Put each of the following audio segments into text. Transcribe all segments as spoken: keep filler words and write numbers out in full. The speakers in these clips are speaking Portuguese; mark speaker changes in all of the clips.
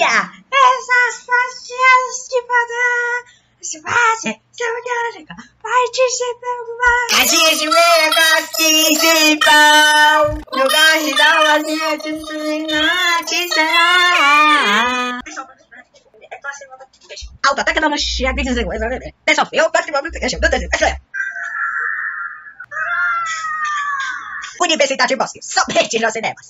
Speaker 1: baixinha, essas faixas de padrão, se você se olhar, participando mais. A gente veio participar, no gás da vazia de finalizar. Auto-ataque da mancha, pessoal, eu participando do Universidade Bosque, somente nos cinemas.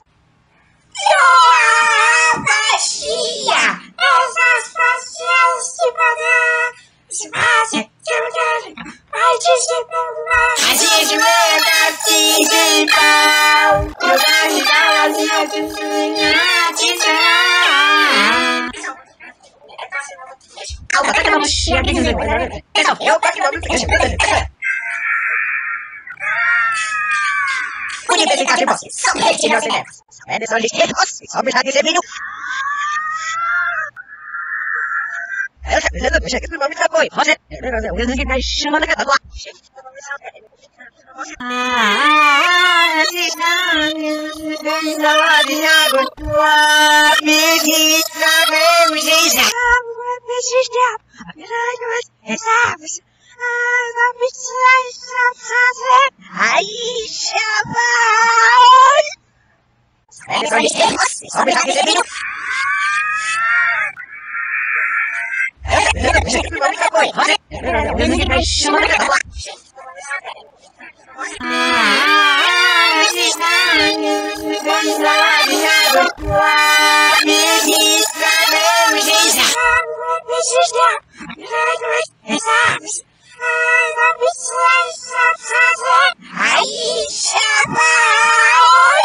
Speaker 1: Baixinha, essas faixas de padrão, se você se olhar, participando mais. A gente veio participar, no gás da vazia de finalizar. Auto-ataque da mancha, pessoal, eu participando do Universidade Bosque, somente nos cinemas. São Edson Ligeiros, sobe já de Seminho. Eu já pensando, deixa que tu não me apoie. Você, eu vejo que vai chamando a cada lado. Ah, esses anos, desde a hora de água, tua medida, meu jeito. Ah, esses diabos, a piranha, reservas. Aí, chaval! Sobe já de Seminho. Deixa que tu não me apoie. Você, eu vejo que vai chamando a cada lado. Ah, esses anos, desde a hora de água, tua medida, meu jeito. Esses diabos, a piranha, reservas. Aí, chaval!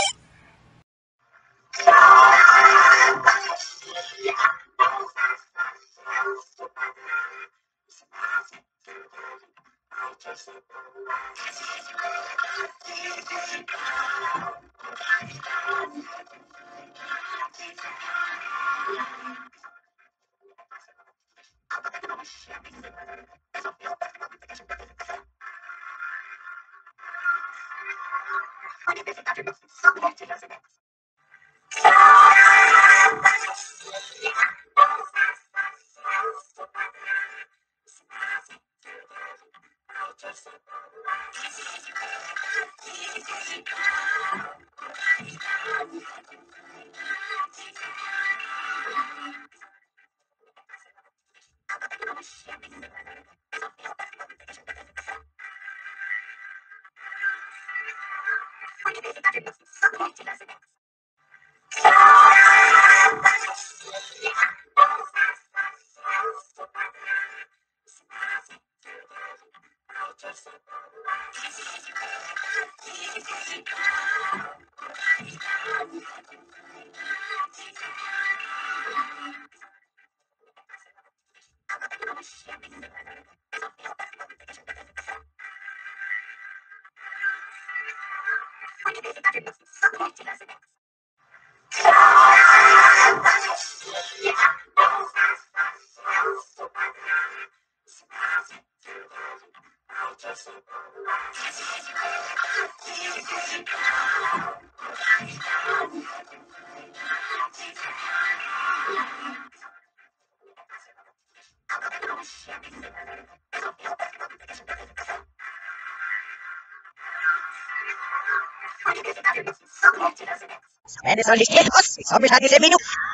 Speaker 1: São Edson Ligeiros, sobe já de Seminho.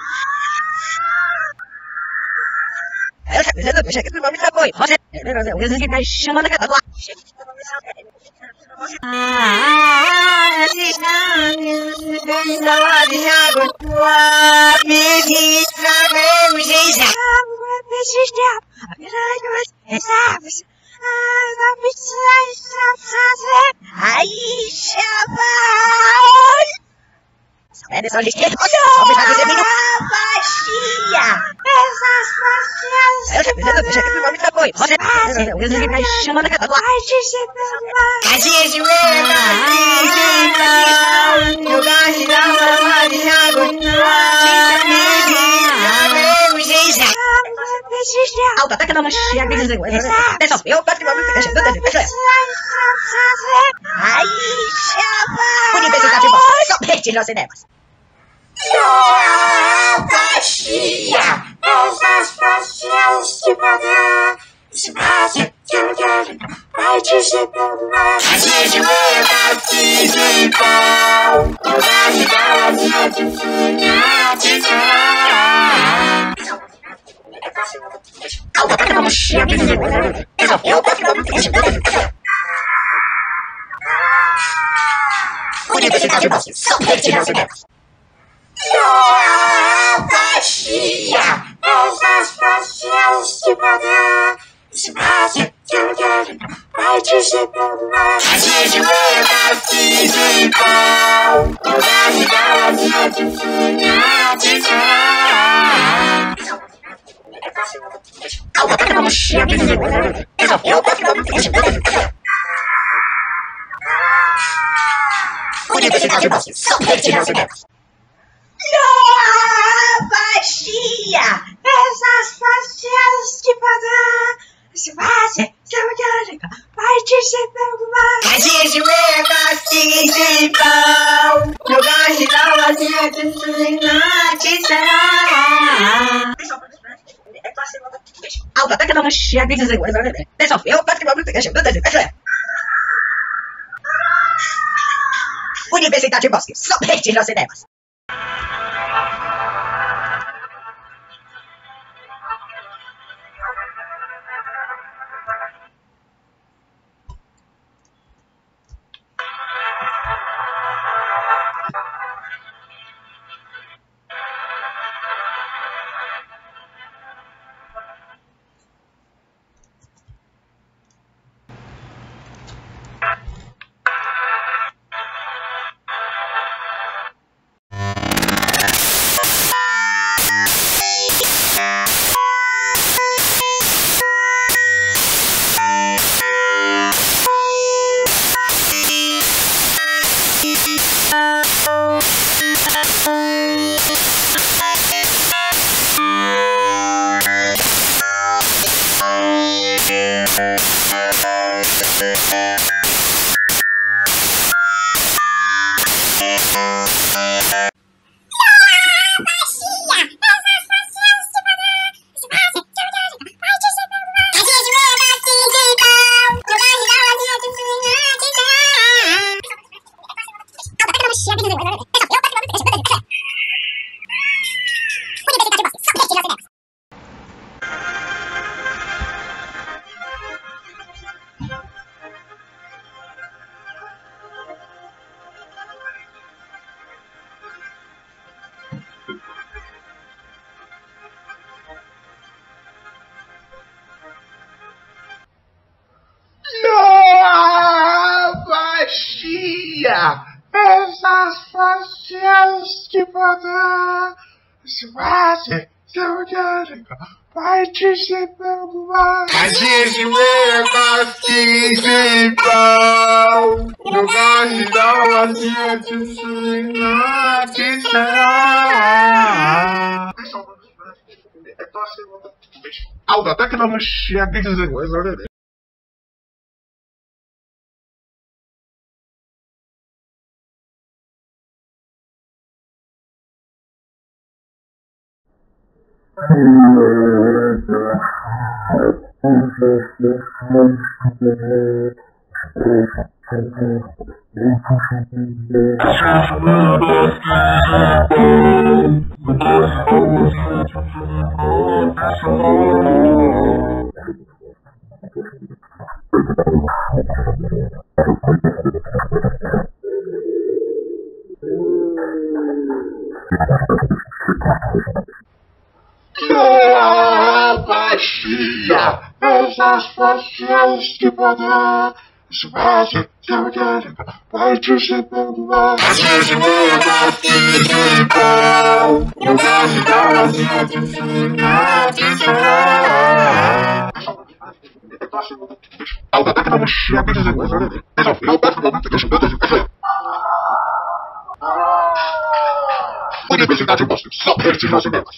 Speaker 1: Eu já pensando, deixa que tu não me apoie. Você, eu vejo que vai chamando a cada lado. Ah, esses anos, desde a hora de água, tua medida, meu jeito. Esses diabos, a piranha, reservas. Aí, chaval! São Edson Ligeiros, sobe já de Seminho. Baixinha, essas faixas. Eu já pensando, deixa que tu não me apoie. Você, eu vejo que vai chamando a cada lado. A gente veio participar, no gás da vazia de água, tua medida, meu jeito. Auto-ataque da mancha, pessoal, eu participando do Aí, chaval! Universidade Bosque, somente nos cinemas. Baixia, essas faixas de poder, espaço que eu quero, vai te chegando lá. A gente leva se de pau, o gás da vazia de sonhar, de sonhar. Calma, tá que vamos chegar de dizer, eu tô que vamos ter que Universidade Bosque, São Pedro de Deus. Baixia, essas faixas de poder, espaço que eu quero, vai te chegando lá. A gente leva se de pau, o gás da vazia de sonhar, de sonhar. Calma, tá que vamos chegar de dizer, eu tô que vamos ter que Universidade Bosque, São Pedro de Deus. Baixia, essas faixas de poder, espaço que eu quero, vai te chegando lá. A gente leva se de pau, no gás da vazia de sonhar, de sonhar. Alta, até que não chega de dizer, deixa eu tô que vamos ter que chegar de dizer. Universidade Bosque, São Pedro de Deus.
Speaker 2: Baixia, essas faixas de poder, espaço que eu quero, vai te chegando lá. A gente leva se de pau, no gás da vazia de sonhar, de sonhar. Alta, até que não chega de dizer, Baixia, essas faixas de poder, espaço que eu quero, vai te chegando lá. A gente leva se de pau, no gás da vazia de sonhar, de sonhar. Alta, até que não chega de dizer, eu peço pra você deixa eu dizer. Universidade Bosque, São Pedro de Deus.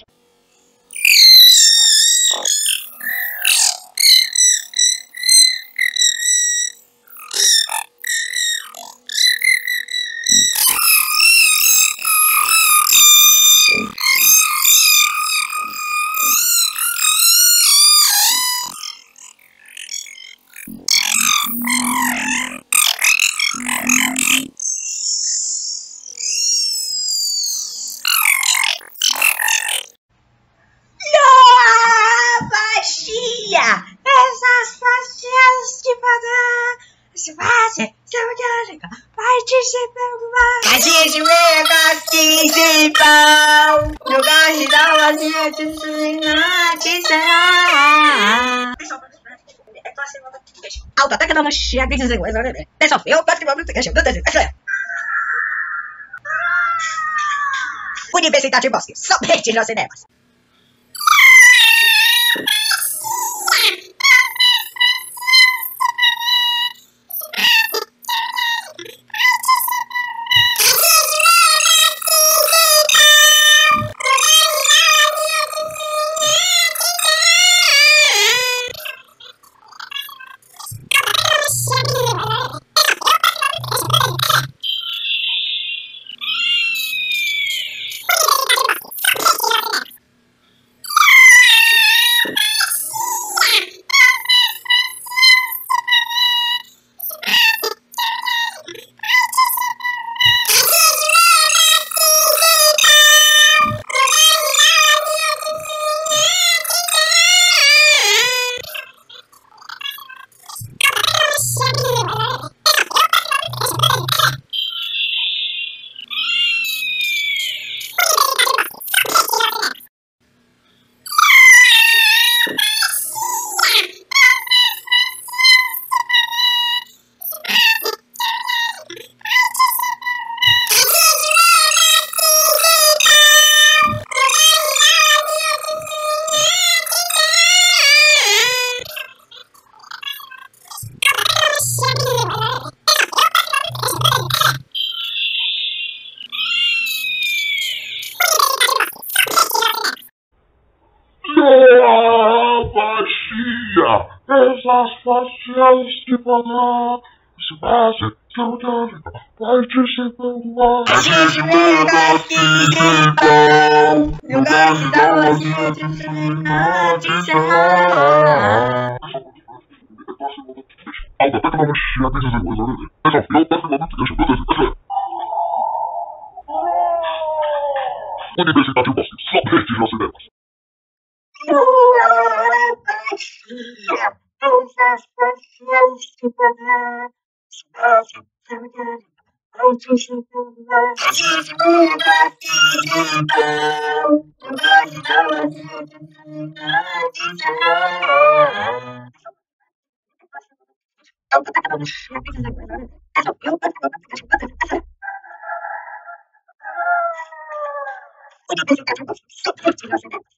Speaker 1: gente negocinho de pau. Eu gosto de dar uma linha de suinante, será? Auto-ataque da manchete de sequência. Pessoal, eu gosto de uma música chamada de sequência. Universidade Bosque, somente nos cinemas.
Speaker 2: Baixia, essas faciais de banana, espaço, saudade, participando. A gente negocinho de pau. Eu gosto de dar uma linha de suinante, será? Auto-ataque da manchete de sequência. Pessoal, eu gosto de uma música chamada de sequência. Universidade Bosque, somente nos cinemas.
Speaker 1: Essas paixões de banana, espaço, saudade, participando. A gente negocinho de pau. Eu gosto de dar uma linha de suinante, será? Auto-ataque da manchete de sequência. Pessoal, eu gosto de uma música chamada de sequência. Universidade Bosque, somente nos cinemas.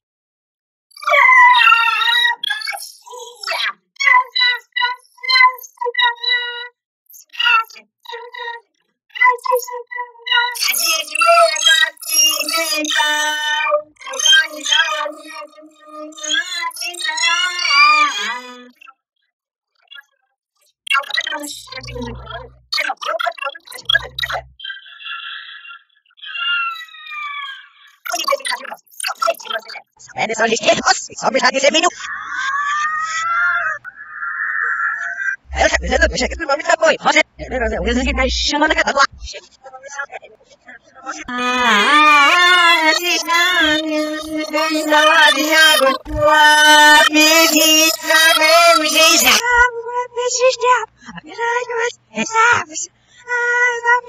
Speaker 1: A gente negocinho de pau. Eu gosto de dar uma linha de suinante, será? Auto-ataque da manchete de sequência. Eu gosto de uma música chamada de sequência. Universidade Bosque, somente nos cinemas. É nessa lista de você, só me já dizer menu. Eu já fiz a bicha que não me dá boi. Você, eu preciso que tá chamando a cada lado. Ah, esses anos, dois da de água. Tua visita, meu jeito. Ah, esses diabos, a verdade é que ah,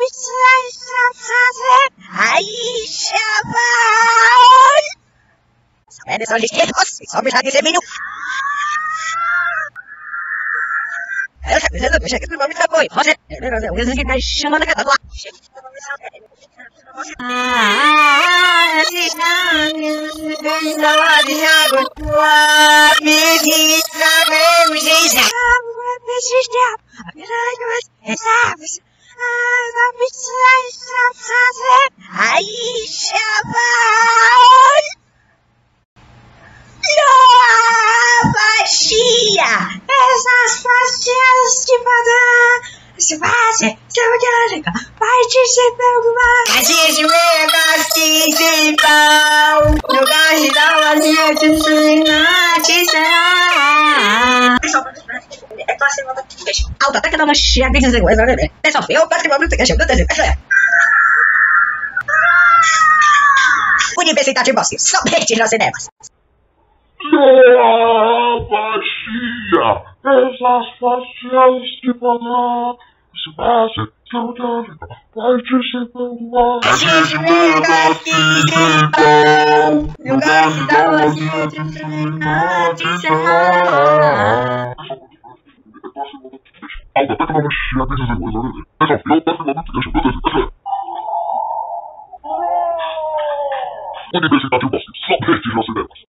Speaker 1: aí, chaval! É nessa lista de você, só me já dizer menu. Eu já fiz a bicha que não me dá boi. Você, eu preciso que tá chamando a cada lado. Ah, esses anos, dois da de água. Tua visita, meu jeito. Ah, esses diabos, a verdade é que aí, chaval! Não, baixia! Essas faixas de banana, se fazem, saudade, participando mais. A gente negocinho de pau. Eu gosto de dar uma linha de suinante, será? Auto-ataque da manchete de sequência. Pessoal, eu gosto de uma música chamada de sequência. Universidade Bosque, somente nos cinemas.
Speaker 2: Não, baixia, essas faciais de banana, Espaço, saudade, participando. A gente manda principal. Eu gosto da vozinha de terminar de encerrar. Alta tecnologia desenvolvida. Desafio tecnológico desenvolvida. Universidade Bosque, somente nos cinemas.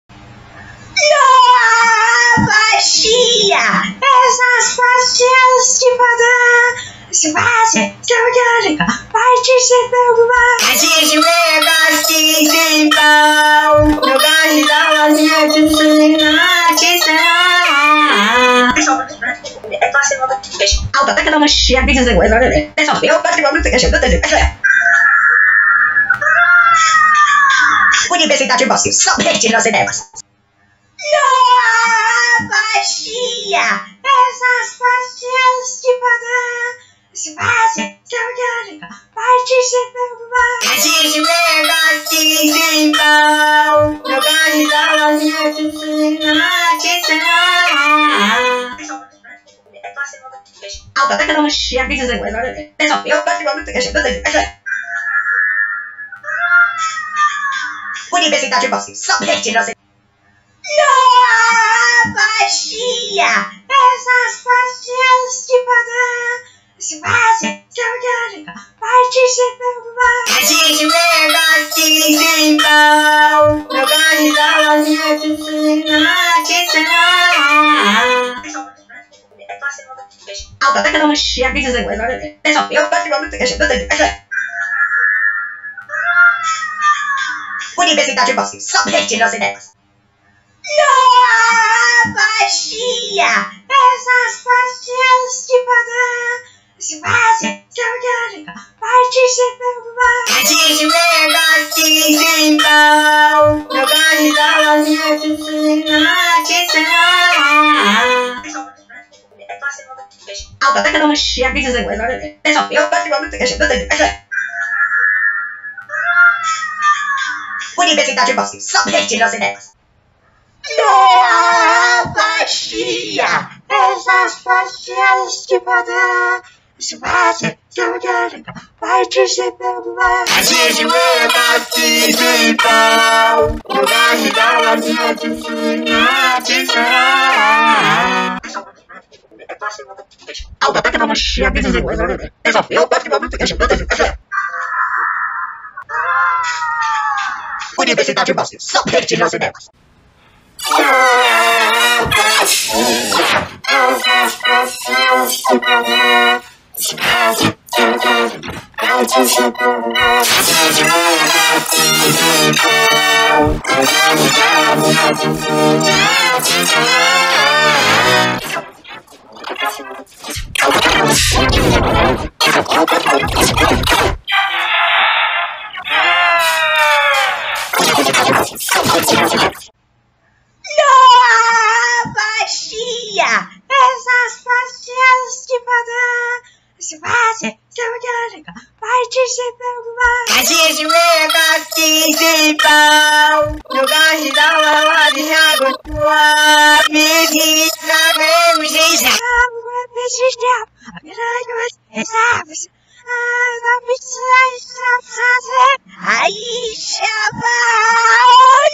Speaker 1: Baixia essas faixas de padrão. Se você teórica, participando mais. A gente vai participar. Eu gosto da vozinha de terminar de encerrar. É próximo do peixe. Alta tecnologia desenvolvida. Desafio tecnológico desenvolvida. Universidade Bosque, somente nos cinemas. Baixia essas faixas de padrão. Se você teórica, participando mais. A gente vai participar. Eu gosto da vozinha de terminar de encerrar. É próximo do peixe. Alta tecnologia desenvolvida. Desafio tecnológico desenvolvida. Universidade Bosque, somente nos cinemas. Baixia essas faixas de padrão. Se você teórica, participando mais. A gente vai participar. Eu gosto da vozinha de terminar de encerrar. É próximo do peixe. Alta tecnologia desenvolvida. Desafio tecnológico desenvolvida. Universidade Bosque, somente nos cinemas. Baixia essas faixas de padrão. Se você teórica, participando mais. A gente vai participar. Eu gosto da vozinha de terminar de encerrar. É próximo do peixe. Alta tecnologia desenvolvida. Desafio tecnológico desenvolvida. Universidade Bosque, somente nos cinemas. Baixia essas faixas de padrão. Se você teórica, participando mais. A gente vai participar. Eu gosto da vozinha de terminar de encerrar. É próximo do peixe. Alta tecnologia desenvolvida. Desafio tecnológico desenvolvida. Universidade Bosque, somente nos cinemas. Essas faixas de padrão. Se você teórica, participando mais. A gente vai participar. Eu gosto da vozinha de terminar de encerrar. É próximo do peixe. Alta tecnologia desenvolvida. Desafio tecnológico desenvolvida. Baixia essas faixas de padrão. Se você teórica, participando mais. A gente vai participar. Eu gosto da vozinha de tua medida. Aí, chaval!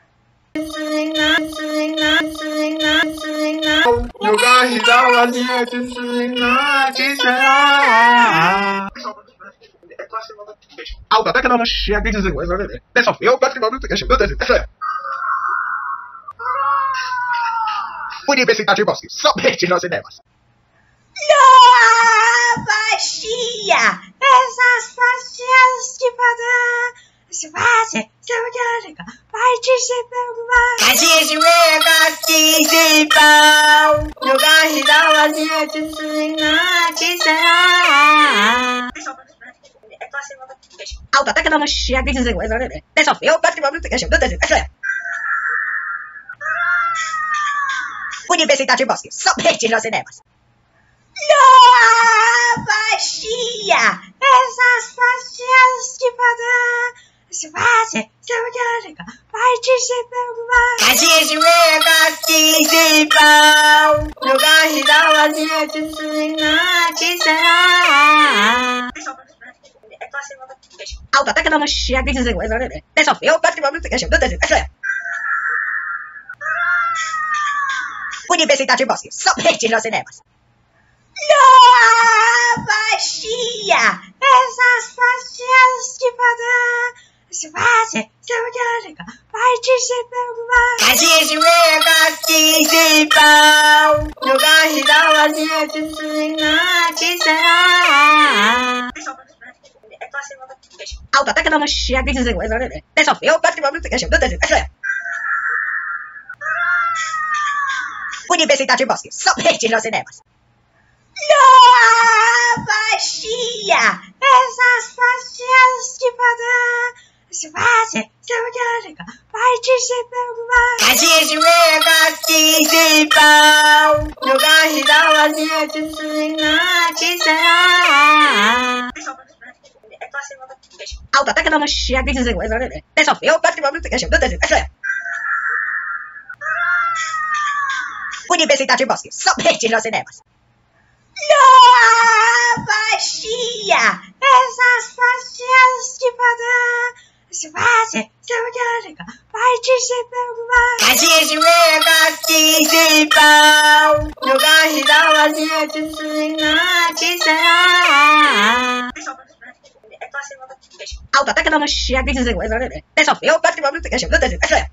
Speaker 2: Eu gosto da vozinha de terminar de encerrar.
Speaker 1: É próximo do peixe.
Speaker 2: Alta tecnologia desenvolvida. Desafio tecnológico desenvolvida. Universidade Bosque, somente nos cinemas.
Speaker 1: Baixia essas faixas de padrão. Se você teórica, participando mais. A gente vai participar. Eu gosto da vozinha de terminar de encerrar. É próximo do peixe. Alta tecnologia desenvolvida. Desafio tecnológico desenvolvida. Universidade Bosque, somente nos cinemas. Baixia essas faixas de padrão. Se você participar, participar, participar. Eu gosto da vazia de sinatizar. Auto-ataque da manchete de sequência. Pessoal, eu gosto de uma música chamada de Baixo. Universidade Bosque, somente nos cinemas. Baixia, essas faixas de poder. Se você participar, participar, participar. Eu gosto da vazia de sinatizar. Auto-ataque da manchete de sequência. Pessoal, eu gosto de uma música chamada de Baixo. Universidade Bosque, somente nos cinemas. Baixia, essas faixas de poder. Se você participar, participar, eu gosto da vazia de sinatizar. Auto-ataque da manchete de sequência. Pessoal, eu gosto de uma música chamada de Baixo. Universidade Bosque, somente nos cinemas. Baixia, essas faixas de poder. Se você participar, participar, eu gosto da vazia de sinatizar. Auto-ataque da manchete de sequência. Pessoal, eu gosto de uma música chamada de Baixo.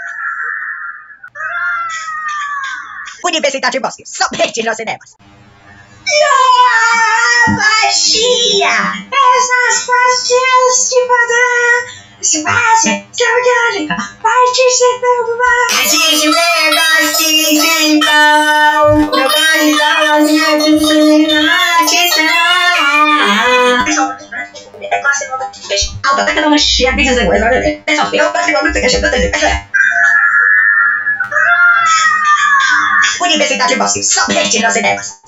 Speaker 1: Universidade Bosque, somente nos cinemas. Baixia, essas faixas de poder. Se você participar, participar, eu gosto da vazia de sinatizar. Auto-ataque da manchete de sequência. Pessoal, eu gosto de uma música chamada de Baixo. Universidade Bosque, somente nos cinemas.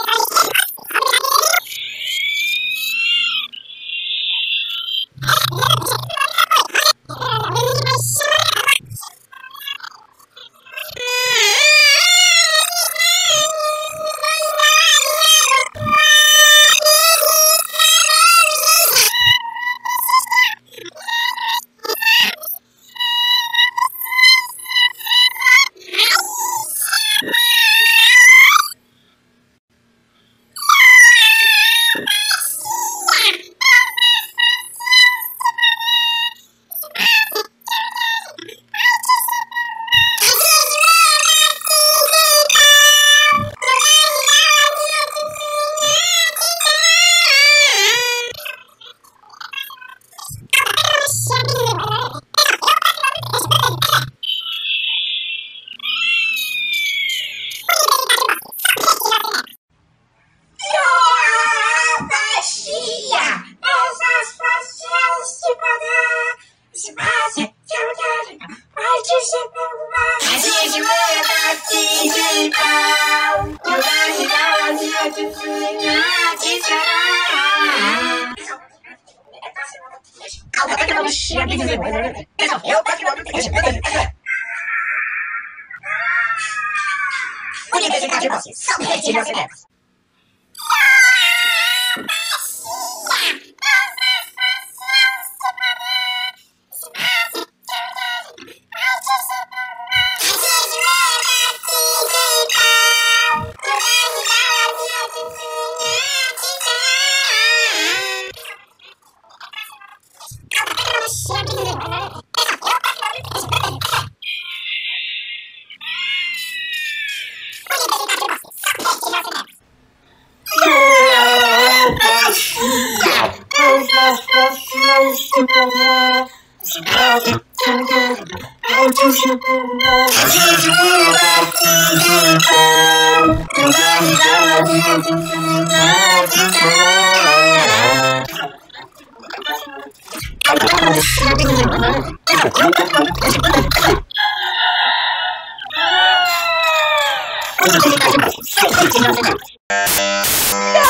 Speaker 1: Universidade Bosque, somente nos cinemas.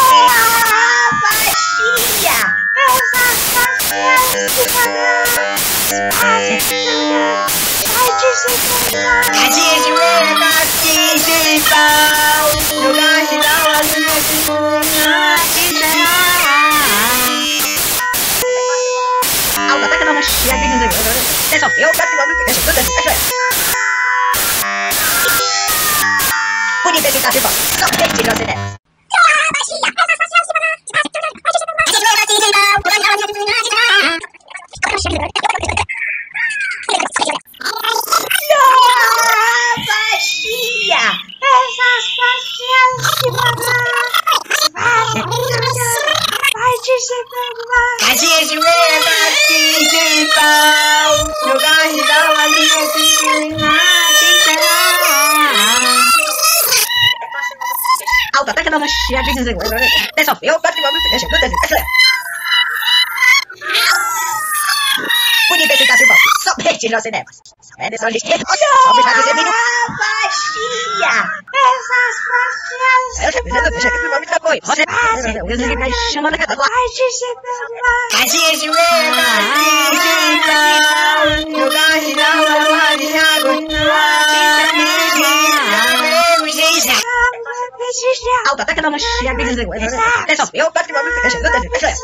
Speaker 1: Baixia! Essas faixas de poder. Auto-ataque não chega. Atenção, eu quero que você tudo isso. Por investigativa, só perde nos cinemas. Auto-ataque não chega. Atenção, eu quero que você tudo isso. Por investigativa, só perde nos cinemas. É dessa lista. Só me está dizendo. Baixinha! Essas faixas. Eu já fiz a deixa que o nome tá boi. Você. Eu já fiz chamando a cada lado. Vai te separar. Vai te separar. Eu gosto de dar uma mão de água. Auto-ataque não chega. Atenção, eu quero que você tudo isso.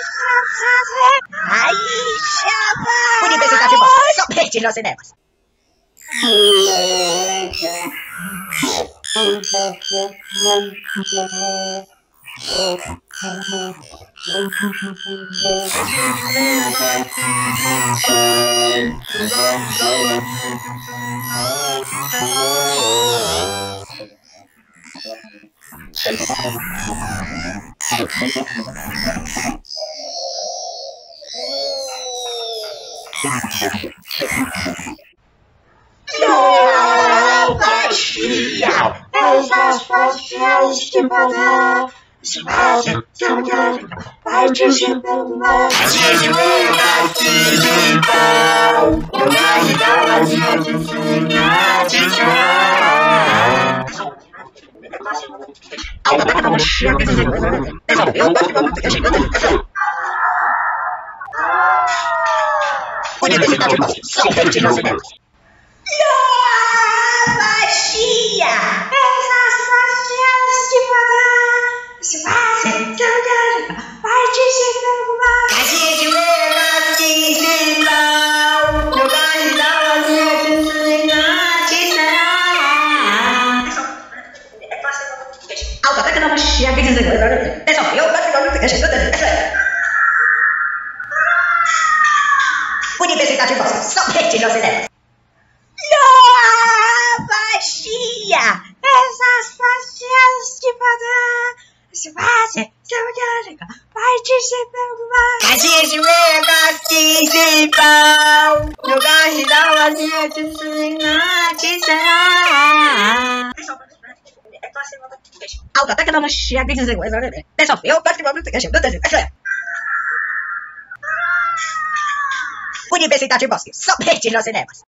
Speaker 1: Ai, chapa! Por investigativa, só perde nos cinemas.
Speaker 2: Não, baixinha! Essas faixas de poder. Se você tudo vai te separar. Se você se pau, eu gosto da vazia de sonhar de chorar.
Speaker 1: Auto-ataque não chega. Eu gosto de você. Por investigativa, só perde nos cinemas. Baixinha! Essas faixas de poder. Se você tudo vai te separar. A gente vai te separar. Eu gosto da vazia de sonhar de chorar. Auto-ataque não chega. Atenção, eu gosto de você. Por investigativa, só perde nos cinemas. Baixinha! Essas faixas de poder. Se você tudo vai te separar. A gente vai te separar. Eu gosto da vazia de sonhar de chorar. Auto-ataque não chega. Atenção, eu gosto de você. Por investigativa, só perde nos cinemas.